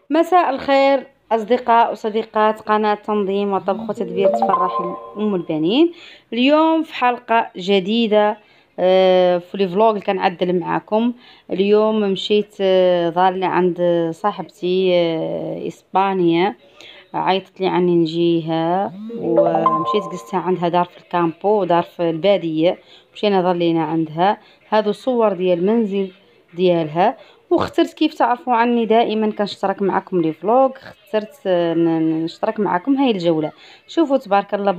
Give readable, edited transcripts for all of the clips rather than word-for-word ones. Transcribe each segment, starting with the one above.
مساء الخير أصدقاء وصديقات قناة تنظيم وطبخ وتدبير تفرح أم البنين. اليوم في حلقة جديدة في الفلوق اللي كنعدل معاكم. اليوم مشيت ظالة عند صاحبتي إسبانيا، عيطت لي عني نجيها ومشيت قستها عندها دار في الكامبو ودار في البادية. مشينا ظلينا عندها. هذو صور ديال المنزل ديالها، واخترت كيف تعرفوا عني دائما كنشترك معكم لي فلوق، اخترت نشترك معكم هاي الجولة. شوفوا تبارك الله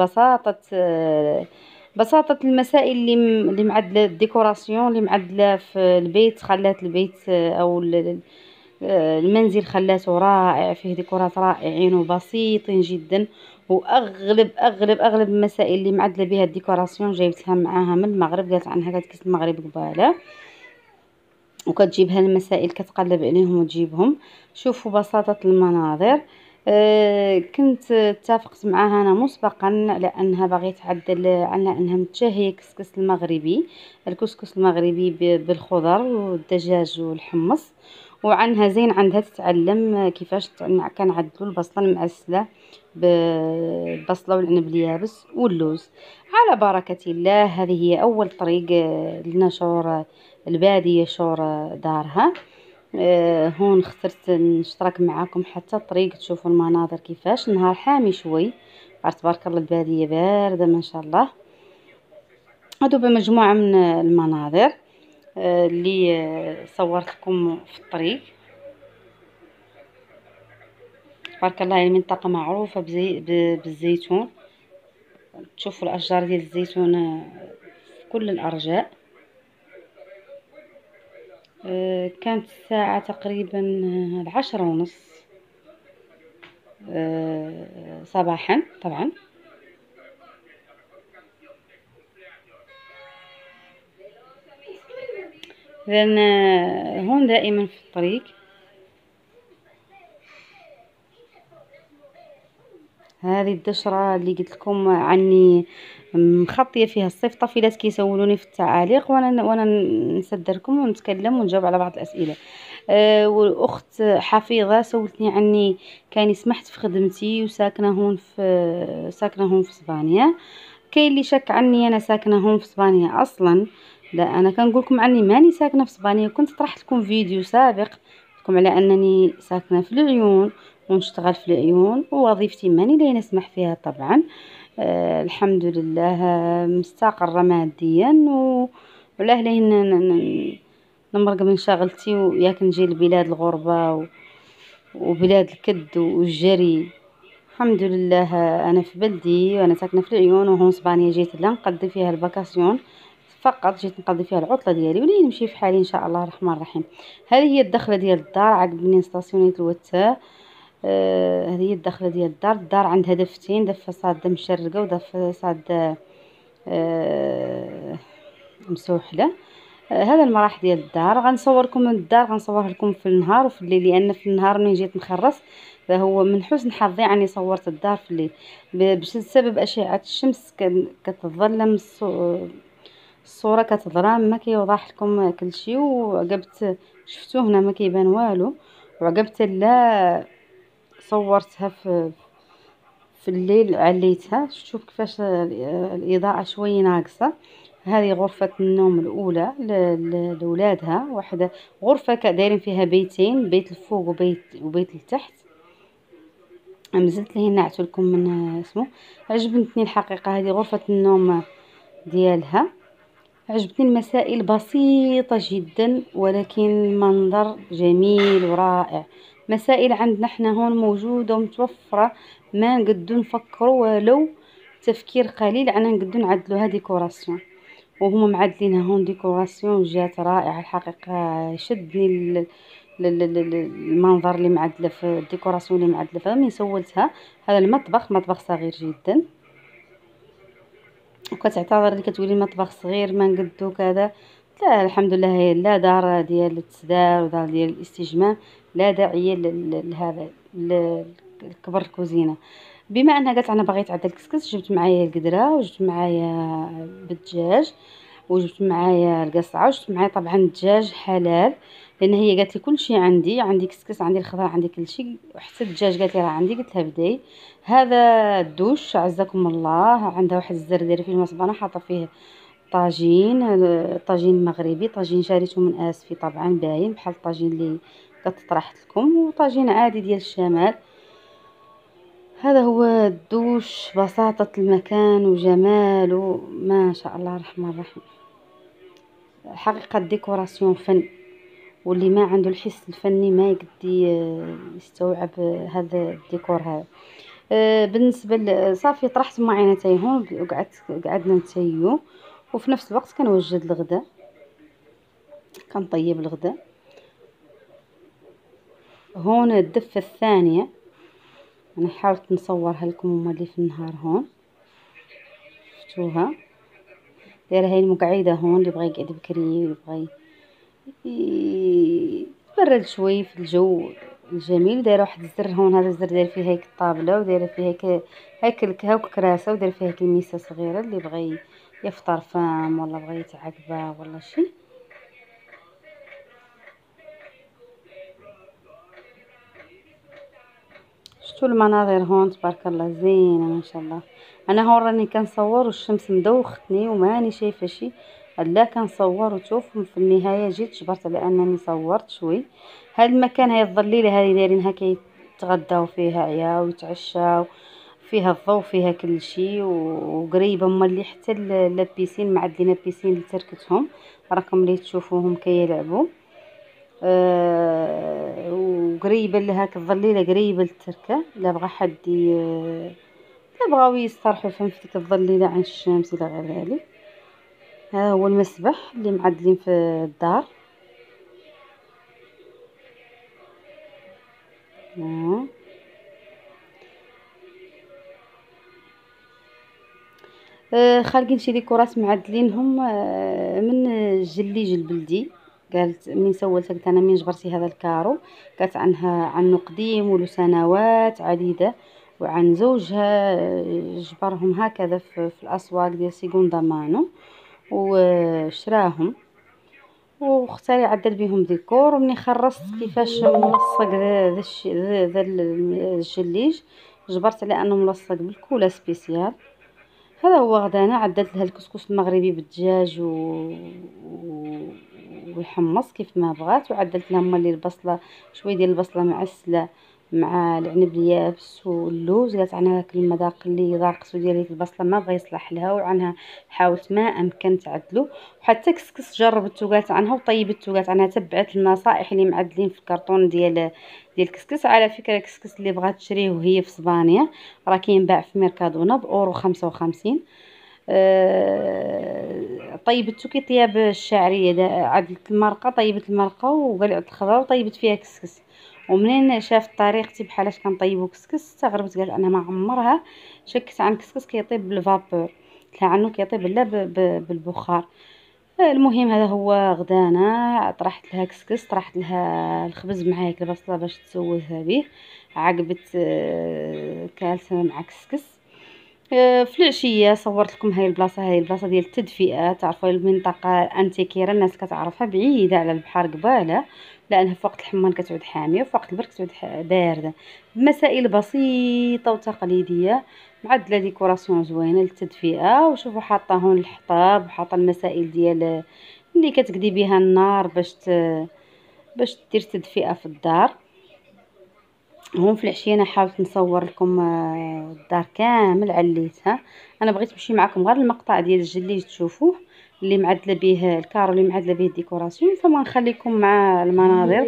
بساطة المسائل اللي معدلة، الديكوراسيون اللي معدلة في البيت، خلات البيت او المنزل خلاته رائع، فيه ديكورات رائعين وبسيطين جدا. واغلب المسائل اللي معدله بها الديكوراسيون جايبتها معاها من المغرب، قالت عنها كتكس المغرب قباله، وكتجيبها المسائل كتقلب عليهم وتجيبهم. شوفوا بساطة المناظر. كنت اتفقت معاها انا مسبقا على انها باغيه تعدل، على انها متشهيه كسكس المغربي، الكسكس المغربي بالخضر والدجاج والحمص، وعنها زين عندها تتعلم كيفاش كنعدلو البصله المعسله بالبصله والعنب اليابس واللوز. على بركه الله، هذه هي اول طريق لنشر الباديه، شور دارها. هون اخترت نشترك معاكم حتى الطريق تشوفوا المناظر كيفاش. النهار حامي شوي، تبارك الله الباديه بارده ما شاء الله. هادو بمجموعه من المناظر اللي صورت لكم في الطريق. تبارك الله، هي منطقه معروفه بالزيتون. تشوفوا الاشجار ديال الزيتون في كل الارجاء. كانت الساعه تقريبا 10:30 صباحا طبعا. لأن هون دائما في الطريق. هذه الدشرة اللي قلت لكم عني مخطيه فيها الصيف، طفيلات كيسولوني في التعاليق وانا نصدركم ونتكلم ونجاوب على بعض الاسئله. والاخت حفيظه سولتني عني كاني سمحت في خدمتي ساكنه هون في اسبانيا. كاين اللي شك عني انا ساكنه هون في اسبانيا اصلا. لا، انا كنقول لكم عني ماني ساكنه في اسبانيا. كنت طرحت لكم فيديو سابق لكم على انني ساكنه في العيون ونشتغل في العيون، ووظيفتي ماني لا نسمح فيها طبعا. الحمد لله مستقرة ماديا ولا ليه نمرق من شغلتي وياك نجي لبلاد الغربة وبلاد الكد والجري. الحمد لله انا في بلدي وانا ساكنه في العيون، وهون اسبانيا جيت لا نقضي فيها الفاكاسيون فقط، جيت نقضي فيها العطله ديالي ولين نمشي في حالي ان شاء الله الرحمن الرحيم. هذه هي الدخله ديال الدار عقب منين ستاسيونيت الوتاه. هذه هي الدخله ديال الدار عندها دفتين، دفه صاده مشرقه ودفه صاده مسوحله. هذا المراح ديال الدار. غنصوركم من الدار، غنصورها لكم في النهار وفي الليل، لان في النهار ملي جيت نخرص فهو من حسن حظي اني صورت الدار في الليل بسبب اشعه الشمس كتظلم الصوره كتظلم، ما كيوضح لكم كل شيء. وعقبت شفتو هنا ما كيبان والو، وعقبت لا صورتها في الليل عليتها. شوف كيفاش الاضاءه شويه ناقصه. هذه غرفة النوم الأولى لولادها، واحدة غرفة دايرين فيها بيتين، بيت الفوق وبيت التحت. مزلت لهن نعت لكم من اسمه. عجبتني الحقيقة هذه غرفة النوم ديالها. عجبتني المسائل بسيطة جدا ولكن منظر جميل ورائع. مسائل عندنا احنا هون موجودة ومتوفرة، ما نقدو نفكروا ولو تفكير قليل عنا نقدو نعدلوها ديكوراسيون، وهما معدلينها هون ديكوراسيون جات رائعة الحقيقة. شدني المنظر اللي معدله في الديكوراسيون اللي معدله فيها من سولتها. هذا المطبخ مطبخ صغير جدا، وكتعتذر اللي كتقولي مطبخ صغير ما نقدو كذا. لا الحمد لله، هي لا دار ديال التسدار ودار ديال الاستجمام، لا داعي لهذا الكبر الكوزينه. بما انها قالت انا بغيت عدل كسكس، جبت معايا القدره وجبت معايا بالدجاج وجبت معايا القصعه وجبت معايا طبعا دجاج حلال. لان هي قالت لي كلشي عندي كسكس، عندي الخضره، عندي كلشي، حتى الدجاج قالت لي راه عندي. قلت لها بداي. هذا الدوش عزكم الله، عندها واحد الزر دايره فيه المصبانه، حاطه فيه طاجين، طاجين مغربي، طاجين شريته من اسفي طبعا باين بحال الطاجين اللي طرحت لكم، وطاجين عادي ديال الشمال. هذا هو الدوش، بساطة المكان وجماله ما شاء الله الرحمن الرحيم. حقيقة ديكوراسيون فن، واللي ما عنده الحس الفني ما يقدي يستوعب هذا الديكور هذا. بالنسبة صافي طرحت معينتي هون وقعدت قعدنا نتسيو، وفي نفس الوقت كنوجد الغداء، كنطيب الغداء. هون الدفة الثانية انا حاولت نصورها لكم هما اللي في النهار هون، شفتوها دايره هاي المقعده هون، اللي بغى يقعد بكري، اللي بغى يتبرد شوي في الجو الجميل. دايره واحد الزر هون، هذا الزر داير فيه هيك الطابله، ودايره فيه هيك هاك كراسه، وداير فيها هيك الميسه صغيره اللي بغى يفطر فام ولا بغى يتعقبه ولا شي. شفتوا المناظر هون تبارك الله زينه ما شاء الله. انا هون راني كنصور والشمس مدوختني وماني شايفه شي، لا كنصور وشوف في النهايه جيت جبرت على انني صورت شوي. هاد المكان، هاي الظليله هذه دايرينها كيتغداو فيها عيا ويتعشاو فيها، الضو فيها كل شيء، وقريبه ملي حتى لابيسين، معدلين بيسين لتركتهم، راكم اللي تشوفوهم كيلعبوا. وقريبه لهاك الظليله، قريبه للتركه، لا بغى حد لا بغاو يسترحوا في ديك الظليله عن الشمس الى غير ذلك. هذا هو المسبح اللي معدلين في الدار. خالقين شي ديكورات معدلينهم من الجليج البلدي. قالت من سولتها، قلت انا من جبرتي هذا الكارو؟ قالت عنه قديم وله سنوات عديده، وعن زوجها جبرهم هكذا في الاسواق ديال سيغوندا مانو، وشراهم واختاري عدل بهم ديكور. ومني خرجت كيفاش ملصق ذا الجليج، جبرت على انه ملصق بالكولا سبيسيال. هذا هو غدانا. عدلت لها الكسكس المغربي بالدجاج والحمص كيف ما بغات، وعدلت لها مالي البصله، شويه ديال البصله معسله مع العنب اليابس واللوز. قالت عنها هاك المذاق اللي ذاقته ديال هيك البصله ما بغى يصلح لها، وعنها حاولت ما امكن تعدلو. وحتى كسكس جربته قالت عنها وطيبته، قالت عنها تبعت النصائح اللي معدلين في الكرتون ديال الكسكس. على فكره الكسكس اللي بغات تشريه وهي في اسبانيا راه كينباع في ميركادونا بأورو 55. طيبته كي طياب الشعريه، عدلت المرقه، طيبت المرقه وقلعت الخضره وطيبت فيها كسكس. ومنين شافت طريقتي بحالاش كنطيبو كسكس استغربت، قالت انا ما عمرها شكت عن كسكس كيطيب بالفابور. قلت لها عنه كيطيب لا بالبخار. المهم هذا هو غدانا. طرحت لها كسكس، طرحت لها الخبز مع هيك البصله باش تسويها به، عقبت كالسه مع كسكس. في العشيه صورت لكم هاي البلاصه، هاي البلاصه ديال التدفئه. تعرفوا المنطقه انتيكيرا الناس كتعرفها، بعيده على البحر قباله، لانها في وقت الحمان كتعود حاميه وفي وقت البرد كتعود بارده. بمسائل بسيطه وتقليديه، معدله ديكوراسيون زوينه للتدفئه. وشوفوا حاطه هون الحطاب، وحاطه المسائل ديال اللي كتقدي بها النار باش دير تدفئه في الدار. هون في العشيه انا حاولت نصور لكم الدار كامل عليتها. انا بغيت نمشي معكم غير المقطع ديال الجليج تشوفوه، اللي معدله به الكارو، اللي معدله به الديكوراسيون. فما نخليكم مع المناظر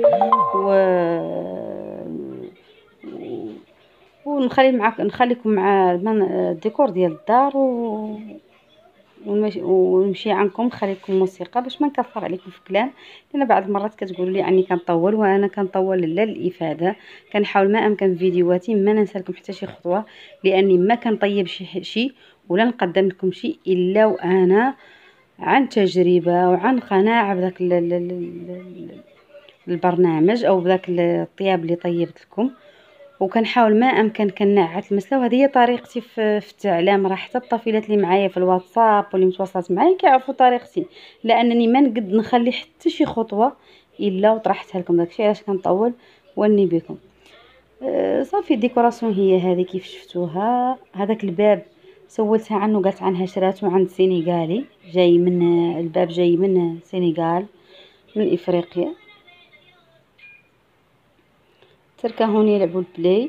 نخليكم مع الديكور ديال الدار ونمشي عنكم، نخليكم موسيقى باش ما نكثر عليكم في كلام، لان بعض المرات كتقولوا لي عني كنطول، وانا كنطول لا للافاده. كنحاول ما امكن في فيديوهاتي ما ننسى لكم حتى شي خطوه، لاني ما كنطيب شي ولا نقدم لكم شي الا وانا عن تجربه وعن قناعه بذاك البرنامج او بذاك الطياب اللي طيبت لكم. وكنحاول ما امكن كنعت المسلا، وهذه هي طريقتي في التعلام. راه حتى الطفيلات اللي معايا في الواتساب واللي متواصلات معايا كيعرفوا طريقتي، لانني ما نقد نخلي حتى شي خطوه الا وطرحتها لكم. داكشي علاش كنطول وني بكم. صافي الديكوراسيون هي هذه كيف شفتوها. هذاك الباب سولتها عنه، قالت عنها شراتو عند سينيغالي، جاي من الباب جاي من سينيغال، من افريقيا. تركا هون يلعبوا البلاي.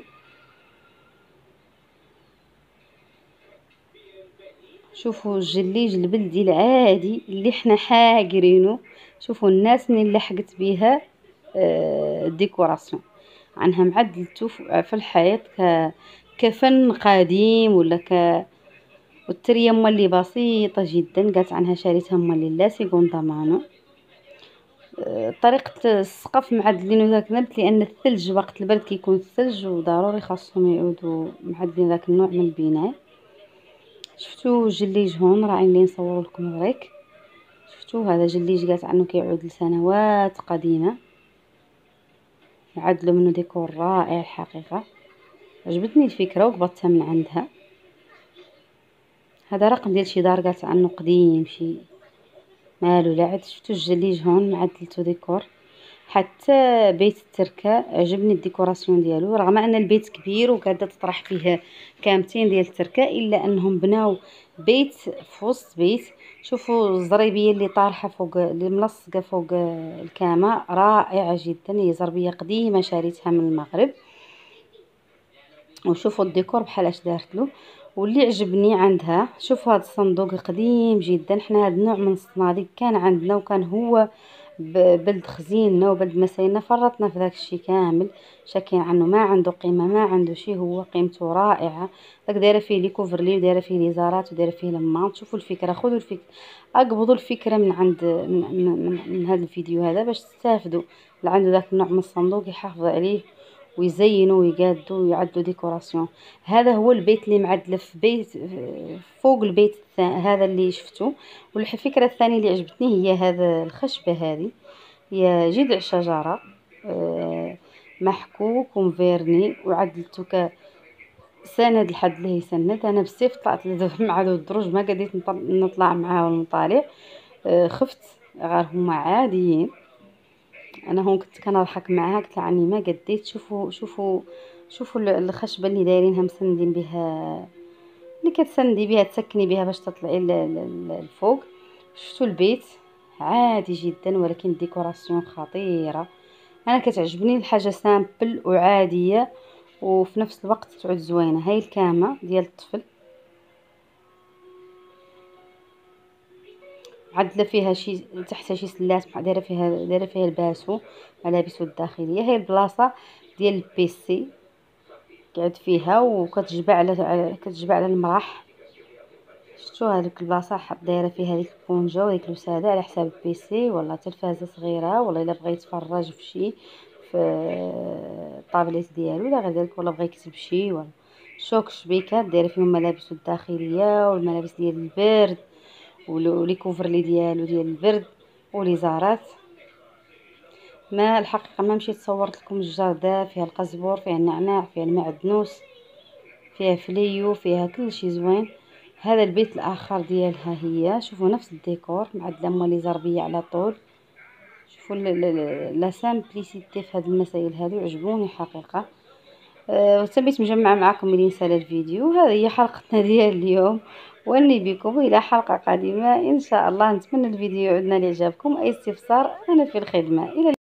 شوفوا الجليج البلدي العادي اللي احنا حاقرينه. شوفوا الناس اللي لحقت بها الديكوراسيون عنها معدلتو في الحيط كفن قديم ولا والتريه مالي بسيطه جدا. قالت عنها شاريتها مالي لا سيكوندا مانو. طريقه السقف معدلينو ذاك نبت، لان الثلج وقت البرد كيكون الثلج وضروري خاصهم يعودوا معدلين ذاك النوع من البناء. شفتوا الجليج هون راه اللي نصور لكم غريك. شفتوا هذا جليج قالت عنه كيعود لسنوات قديمه، عدلوا منه ديكور رائع الحقيقه. عجبتني الفكره وقبضتها من عندها. هذا رقم ديال شي دار قالت عنه قديم شي مالو لا عاد. شفتوا الجليج هون معدلتو ديكور. حتى بيت التركه عجبني الديكوراسيون ديالو، رغم ان البيت كبير وقاعده تطرح فيه كامتين ديال التركه، الا انهم بناو بيت في وسط بيت. شوفوا الزريبيه اللي طارحه فوق، اللي ملصقه فوق الكامه، رائعه جدا. هي زربيه قديمه شاريتها من المغرب. وشوفوا الديكور بحال اش دارت له. واللي عجبني عندها، شوفوا هذا الصندوق قديم جدا. حنا هذا النوع من الصناديق كان عندنا، وكان هو بلد خزيننا وبلد مساينا، فرطنا في داك الشيء كامل. شاكين عنه ما عنده قيمه، ما عنده شيء، هو قيمته رائعه. داك دايره فيه لي كوفرلي ودايره فيه لي زارات ودايره فيه لماط. شوفوا الفكره، خذوا الفكره، اقبضوا الفكره من عند من هذا الفيديو هذا باش تستافدوا. اللي عنده داك النوع من الصندوق يحافظ عليه ويزينوا ويقادوا ويعدوا ديكوراسيون. هذا هو البيت اللي معدل في بيت فوق البيت هذا اللي شفتوه. والفكره الثانيه اللي عجبتني هي هذا الخشبه هذه، هي جذع شجره محكوك ومفيرني وعدلتو سند لحد اللي يسند. انا بزاف طلعت مع هذو الدروج، ما قديت نطلع معاهم ونطالع. خفت غير هما عاديين. انا هون كنت كنضحك معاها، قلت لها عني ما قديت. شوفوا الخشبه اللي دايرينها مسندين بها، اللي كتسندي بها تسكني بها باش تطلعي الفوق. شفتوا البيت عادي جدا، ولكن الديكوراسيون خطيره. انا كتعجبني الحاجه سامبل وعاديه وفي نفس الوقت تعود زوينه. هاي الكامه ديال الطفل عدله فيها شي تحت شي سلات، دايره فيها الباسو ملابسو الداخليه. هاي البلاصه ديال البيسي قاعد فيها، وكتجبع على المراح. شفتوا هذيك البلاصه دايره فيها ديك البونجه وديك الوساده على حساب البيسي، ولا تلفازه صغيره، ولا الا بغى يتفرج في شي في الطابليت ديالو ولا غير ذلك، ولا بغى يكتب شي، ولا شوك شبيكات دايره فيهم ملابسو الداخليه والملابس ديال البرد ولي كوفرلي ديالو ديال البرد ولي زارات. ما الحقيقه ما مشيت صورت لكم الجردة، فيها القزبور، فيها النعناع، فيها المعدنوس، فيها فليو، فيها كل شيء زوين. هذا البيت الاخر ديالها هي، شوفوا نفس الديكور معدله مالي زربيه على طول. شوفوا لا سامبليسيتي في هذه المسائل هذه عجبوني حقيقه. وتميت مجمعه معكم من رساله الفيديو. هذه هي حلقتنا ديال اليوم، واني بكم الى حلقه قادمه ان شاء الله. نتمنى الفيديو يعودنا لاعجابكم. اي استفسار انا في الخدمه. الى